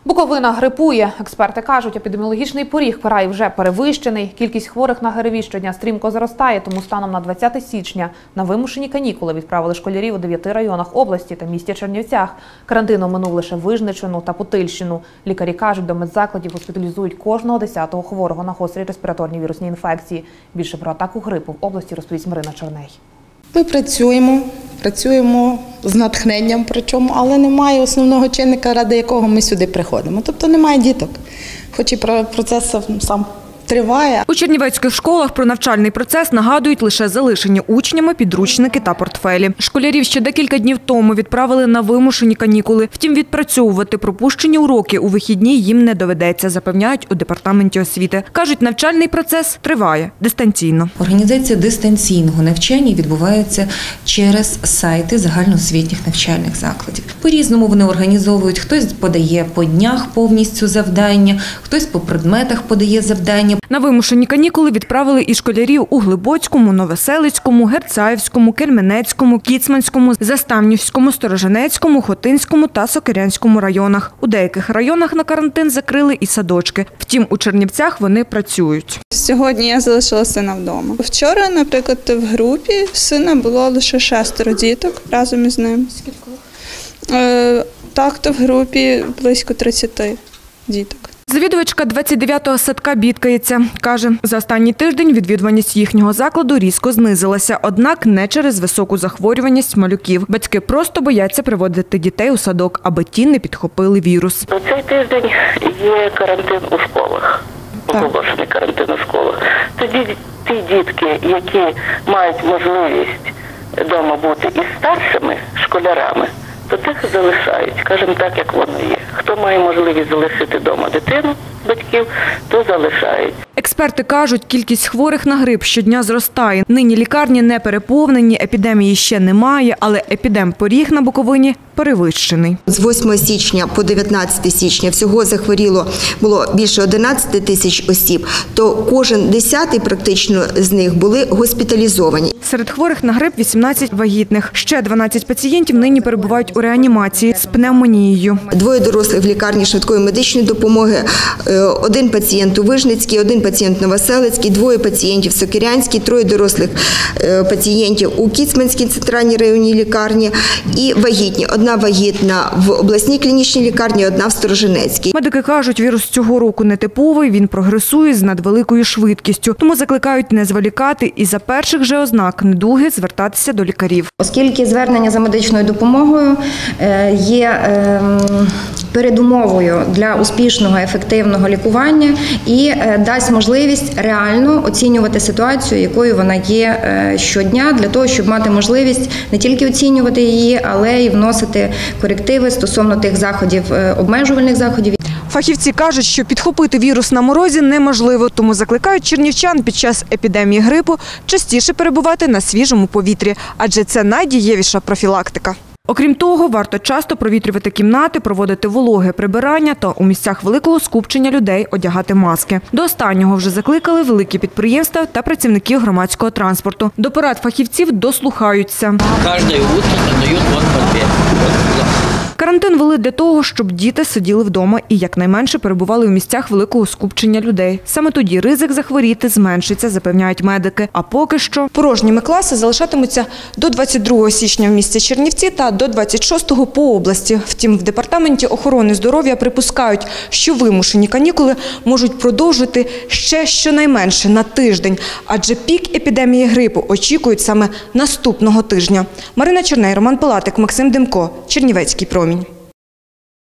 Буковина грипує. Експерти кажуть, епідеміологічний поріг краю вже перевищений. Кількість хворих на ГРВІ щодня стрімко зростає, тому станом на 20 січня на вимушені канікули відправили школярів у 9 районах області та місті Чернівцях. Карантин оминув лише Вижничину та Путильщину. Лікарі кажуть, до медзакладів госпіталізують кожного 10-го хворого на гострі респіраторні вірусні інфекції. Більше про атаку грипу в області розповість Марина Черней. Ми працюємо з натхненням, причому, але немає основного чинника, ради якого ми сюди приходимо. Тобто немає діток, хоч і процес сам триває. У чернівецьких школах про навчальний процес нагадують лише залишені учнями підручники та портфелі. Школярів ще декілька днів тому відправили на вимушені канікули. Втім, відпрацьовувати пропущені уроки у вихідні їм не доведеться, запевняють у департаменті освіти. Кажуть, навчальний процес триває дистанційно. Організація дистанційного навчання відбувається через сайти загальноосвітніх навчальних закладів. По-різному вони організовують. Хтось подає по днях повністю завдання, хтось по предметах подає завдання. На вимушені канікули відправили і школярів у Глибоцькому, Новоселицькому, Герцаївському, Кельменецькому, Кіцманському, Заставнівському, Сторожинецькому, Хотинському та Сокирянському районах. У деяких районах на карантин закрили і садочки. Втім, у Чернівцях вони працюють. Сьогодні я залишила сина вдома. Вчора, наприклад, в групі сина було лише 6 діток разом із ним. Скільки? Так-то в групі близько 30 діток. Завідувачка 29-го садка бідкається. Каже, за останній тиждень відвідуваність їхнього закладу різко знизилася, однак не через високу захворюваність малюків. Батьки просто бояться приводити дітей у садок, аби ті не підхопили вірус. Цей тиждень є карантин у школах, оголошений карантин у школах. Тоді ті дітки, які мають можливість вдома бути із старшими школярами, то тих залишають, скажімо так, як воно є. Хто має можливість залишити вдома дитину, батьків, то залишають. Експерти кажуть, кількість хворих на грип щодня зростає. Нині лікарні не переповнені, епідемії ще немає, але епідемпоріг на Буковині перевищений. З 8 січня по 19 січня всього захворіло було більше 11 тисяч осіб, то кожен 10-й практично з них були госпіталізовані. Серед хворих на грип 18 вагітних. Ще 12 пацієнтів нині перебувають у реанімації з пневмонією. 2 дорослих в лікарні швидкої медичної допомоги, 1 пацієнт у Вижницькій, 1 пацієнт Новоселицькій, 2 пацієнтів в Сокирянській, 3 дорослих пацієнтів у Кіцманській центральній районній лікарні і вагітні. 1 вагітна в обласній клінічній лікарні, 1 в Сторожинецькій. Медики кажуть, вірус цього року нетиповий, він прогресує з надвеликою швидкістю. Тому закликають не зволікати і за перших же ознак недуги звертатися до лікарів. Оскільки звернення за медичною допомогою є передумовою для успішного, ефективного лікування і дасть можливість реально оцінювати ситуацію, якою вона є щодня, для того, щоб мати можливість не тільки оцінювати її, але й вносити корективи стосовно тих заходів, обмежувальних заходів. Фахівці кажуть, що підхопити вірус на морозі неможливо, тому закликають чернівчан під час епідемії грипу частіше перебувати на свіжому повітрі, адже це найдієвіша профілактика. Окрім того, варто часто провітрювати кімнати, проводити вологе прибирання та у місцях великого скупчення людей одягати маски. До останнього вже закликали великі підприємства та працівників громадського транспорту. До порад фахівців дослухаються. Кожне утро надають папір. Карантин ввели для того, щоб діти сиділи вдома і якнайменше перебували у місцях великого скупчення людей. Саме тоді ризик захворіти зменшиться, запевняють медики. А поки що порожніми класи залишатимуться до 22 січня в місті Чернівці та до 26-го по області. Втім, в Департаменті охорони здоров'я припускають, що вимушені канікули можуть продовжити ще щонайменше на тиждень, адже пік епідемії грипу очікують саме наступного тижня. Марина Черней, Роман Пилатик, Максим Демко, Чернівецький промінь.